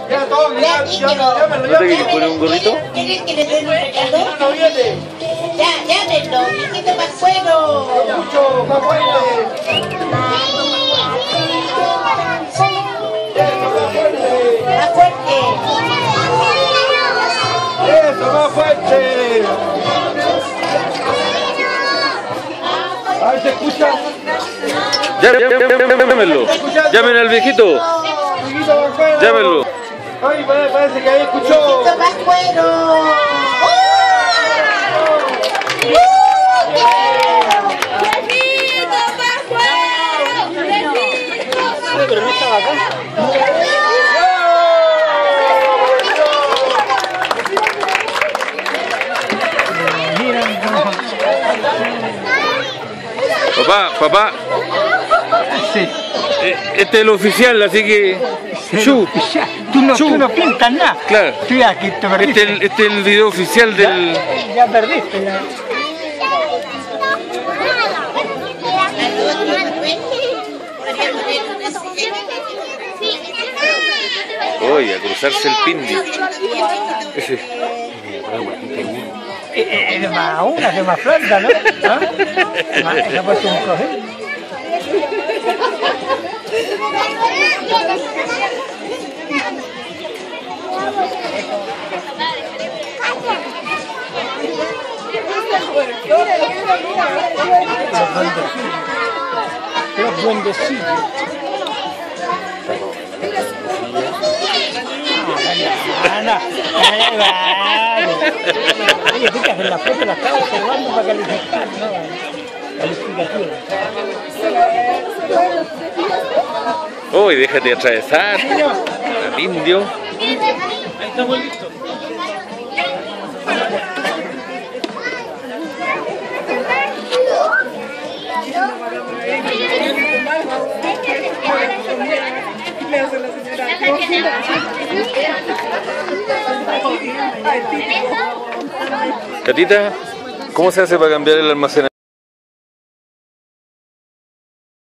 Ya, todo, ya, ¿No te quieres poner un gorrito? ¿Quieren que le den un regalo? Ya, llámenlo, viejito Pascuero. Mucho, más fuerte. Más fuerte. Eso, más fuerte. A ver, ¿se escucha? Llámenlo. Llamen al viejito. Llámenlo. Ay, parece que ahí escuchó. Viejito Pascuero. Pero no estaba acá. Papá. Sí. Este es el oficial, así que... Chu. Tú no pintas nada. Claro. Tú ya que te perdiste. Este es el video oficial del... Ya perdiste. Ya. Oye, a cruzarse el pindi. Es más una, es más planta, ¿no? ¿Ah? Se ha puesto un cojín. Los duendecillos. Oye, fíjate, la foto la estaba observando para calificar, ¿no? Calificativa. Uy, déjate atravesar. El indio. Ahí estamos listos. Catita, ¿cómo se hace para cambiar el almacenamiento?